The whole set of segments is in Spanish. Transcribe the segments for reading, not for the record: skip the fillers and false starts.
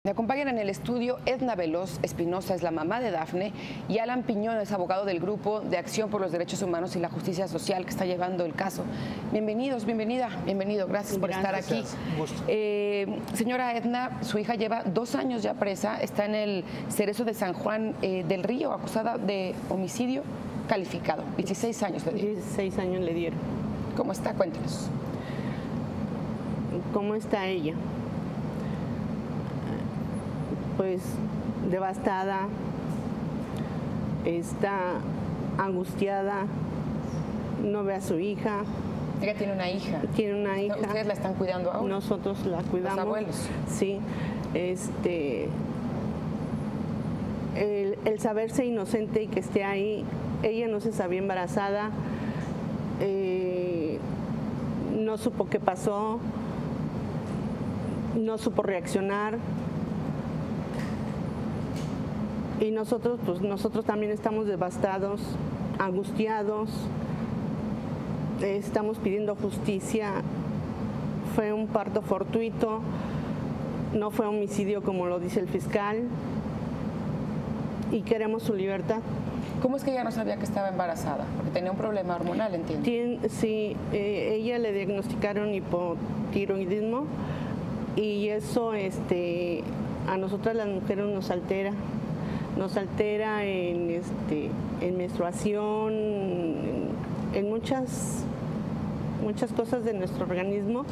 Me acompañan en el estudio Edna Veloz Espinosa, es la mamá de Dafne, y Alan Piñón es abogado del Grupo de Acción por los Derechos Humanos y la Justicia Social que está llevando el caso. Bienvenidos, bienvenido, gracias por estar aquí. Señora Edna, su hija lleva 2 años ya presa, está en el Cerezo de San Juan del Río, acusada de homicidio calificado. 16 años le dieron. 16 años le dieron. ¿Cómo está? Cuéntenos. ¿Cómo está ella? Pues devastada, está angustiada, no ve a su hija. Ella tiene una hija. Tiene una hija. ¿Ustedes la están cuidando ahora? Nosotros la cuidamos. ¿Los abuelos? Sí. El saberse inocente y que esté ahí, ella no se sabía embarazada, no supo qué pasó, no supo reaccionar. Y nosotros también estamos devastados, angustiados, estamos pidiendo justicia. Fue un parto fortuito, no fue homicidio como lo dice el fiscal, y queremos su libertad. ¿Cómo es que ella no sabía que estaba embarazada? Porque tenía un problema hormonal, entiendo. Sí, ella le diagnosticaron hipotiroidismo y eso a nosotras las mujeres nos altera. Nos altera en menstruación, en muchas cosas de nuestro organismo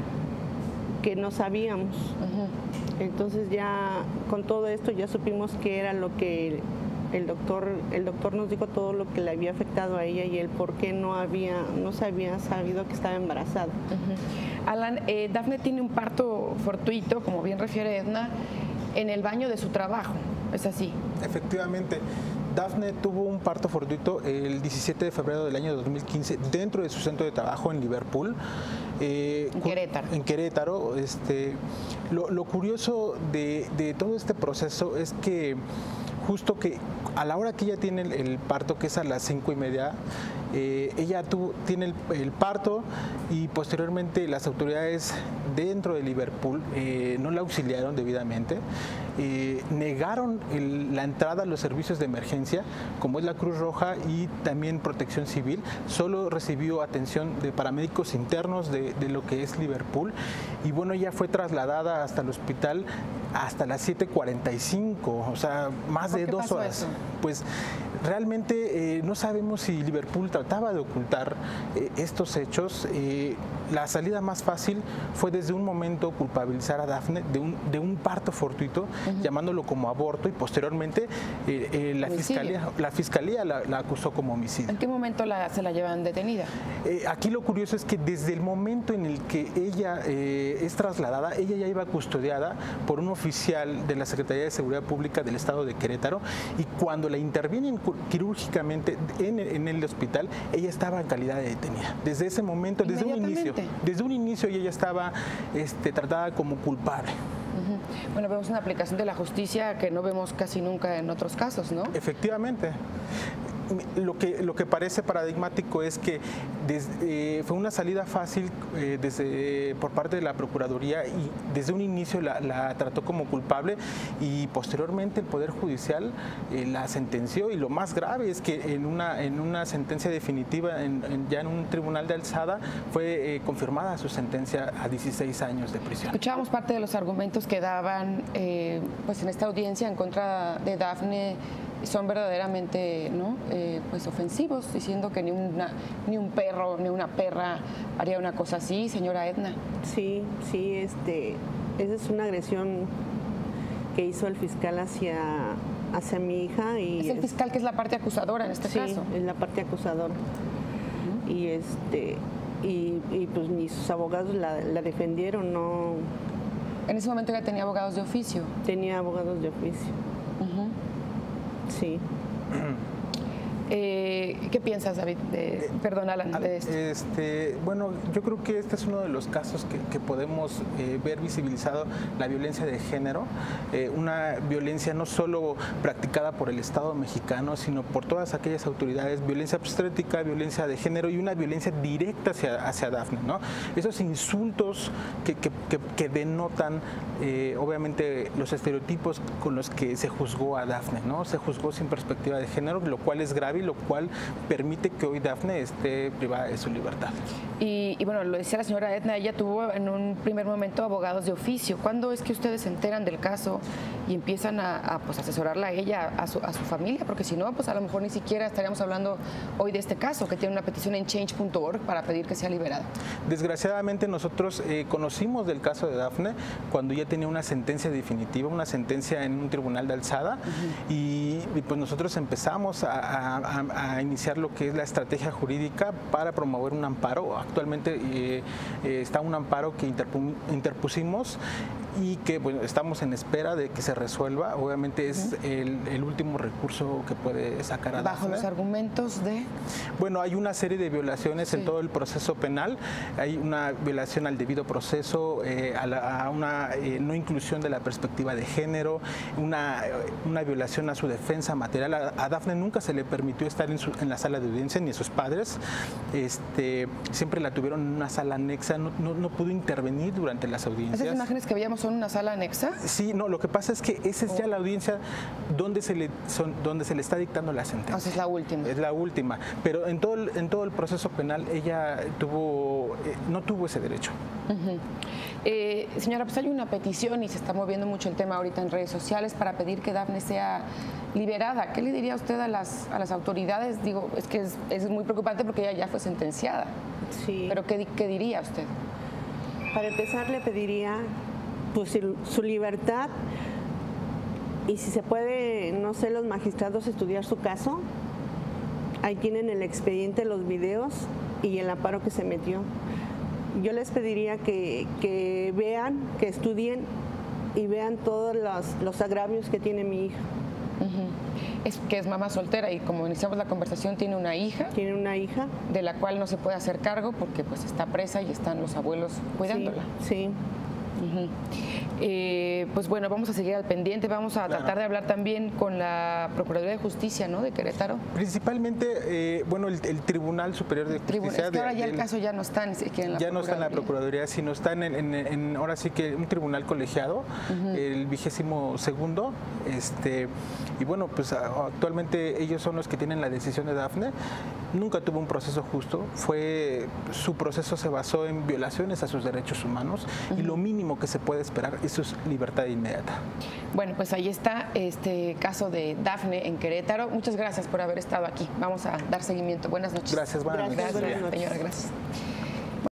que no sabíamos. Entonces ya con todo esto ya supimos que era lo que el doctor nos dijo, todo lo que le había afectado a ella y el por qué no se había sabido que estaba embarazada. Alan, Dafne tiene un parto fortuito, como bien refiere Edna, en el baño de su trabajo. ¿Es así? Efectivamente. Dafne tuvo un parto fortuito el 17 de febrero del año 2015 dentro de su centro de trabajo en Liverpool. En Querétaro. En Querétaro. Lo curioso de todo este proceso es que justo que a la hora que ella tiene el parto, que es a las 5:30, ella tiene el parto y posteriormente las autoridades dentro de Liverpool no la auxiliaron debidamente, negaron la entrada a los servicios de emergencia, como es la Cruz Roja y también Protección Civil. Solo recibió atención de paramédicos internos de lo que es Liverpool, y bueno, ella fue trasladada hasta el hospital hasta las 7:45, o sea, más de 2 horas. Eso? Pues realmente no sabemos si Liverpool trataba de ocultar estos hechos. La salida más fácil fue desde un momento culpabilizar a Dafne de un parto fortuito, llamándolo como aborto, y posteriormente la fiscalía la acusó como homicidio. ¿En qué momento se la llevan detenida? Aquí lo curioso es que desde el momento en el que ella es trasladada, ella ya iba custodiada por un oficial de la Secretaría de Seguridad Pública del Estado de Querétaro, y cuando la intervienen quirúrgicamente en el hospital, ella estaba en calidad de detenida. Desde ese momento, desde un inicio ella ya estaba tratada como culpable. Bueno, vemos una aplicación de la justicia que no vemos casi nunca en otros casos, ¿no? Efectivamente. Lo que parece paradigmático es que fue una salida fácil por parte de la Procuraduría, y desde un inicio la trató como culpable, y posteriormente el Poder Judicial la sentenció, y lo más grave es que en una sentencia definitiva, ya en un tribunal de alzada, fue confirmada su sentencia a 16 años de prisión. Escuchábamos parte de los argumentos que daban pues en esta audiencia en contra de Dafne. Son verdaderamente pues ofensivos, diciendo que ni un perro ni una perra haría una cosa así, señora Edna. Sí, esa es una agresión que hizo el fiscal hacia mi hija. Y es el fiscal que es la parte acusadora en este caso. Sí, es la parte acusadora. Y pues ni sus abogados la defendieron, no. En ese momento ya tenía abogados de oficio. Tenía abogados de oficio. Sí. ¿Qué piensas, David? Perdón, Alan, de esto. Bueno, yo creo que este es uno de los casos que podemos ver visibilizado la violencia de género, una violencia no solo practicada por el Estado mexicano, sino por todas aquellas autoridades, violencia obstétrica, violencia de género y una violencia directa hacia Dafne, ¿no? Esos insultos que denotan obviamente los estereotipos con los que se juzgó a Dafne, ¿no? Se juzgó sin perspectiva de género, lo cual es grave y lo cual permite que hoy Dafne esté privada de su libertad. Y bueno, lo decía la señora Edna, ella tuvo en un primer momento abogados de oficio. ¿Cuándo es que ustedes se enteran del caso y empiezan a asesorarla a ella, a su familia? Porque si no, pues a lo mejor ni siquiera estaríamos hablando hoy de este caso, que tiene una petición en change.org para pedir que sea liberada. Desgraciadamente nosotros conocimos del caso de Dafne cuando ya tenía una sentencia definitiva, una sentencia en un tribunal de alzada, y pues nosotros empezamos a iniciar lo que es la estrategia jurídica para promover un amparo. Actualmente está un amparo que interpusimos y que bueno, estamos en espera de que se resuelva. Obviamente es el último recurso que puede sacar a Dafne. ¿Bajo los argumentos de? Bueno, hay una serie de violaciones en todo el proceso penal. Hay una violación al debido proceso, a una no inclusión de la perspectiva de género, una violación a su defensa material. A Dafne nunca se le permitió estar en la sala de audiencia, ni a sus padres. Siempre la tuvieron en una sala anexa, no pudo intervenir durante las audiencias. ¿Esas imágenes que veíamos son una sala anexa? Sí, no, lo que pasa es que esa es ya la audiencia donde se le está dictando la sentencia. O sea, es la última. Es la última, pero en todo el proceso penal ella no tuvo ese derecho. Señora, pues hay una petición y se está moviendo mucho el tema ahorita en redes sociales para pedir que Dafne sea liberada. ¿Qué le diría usted a las autoridades? Digo, es que es muy preocupante porque ella ya fue sentenciada. Sí. Pero ¿qué diría usted? Para empezar, le pediría pues su libertad y si se puede, no sé, los magistrados estudiar su caso. Ahí tienen el expediente, los videos y el amparo que se metió. Yo les pediría que vean, que estudien y vean todos los agravios que tiene mi hija. Es que es mamá soltera y como iniciamos la conversación tiene una hija. Tiene una hija. De la cual no se puede hacer cargo porque pues está presa y están los abuelos cuidándola. Sí. Pues bueno, vamos a seguir al pendiente, vamos a tratar de hablar también con la Procuraduría de Justicia, ¿no?, de Querétaro. Principalmente, bueno, el Tribunal Superior de Justicia. Es que ahora ya el caso ya no está ni siquiera en la Procuraduría. Ya no está en la Procuraduría, sino está ahora sí que un tribunal colegiado, el 22º, y bueno, pues actualmente ellos son los que tienen la decisión de Dafne. Nunca tuvo un proceso justo, su proceso se basó en violaciones a sus derechos humanos y lo mínimo que se puede esperar es su libertad inmediata. Bueno, pues ahí está este caso de Dafne en Querétaro. Muchas gracias por haber estado aquí. Vamos a dar seguimiento. Buenas noches. Gracias, buenas noches. Gracias, señora. Gracias.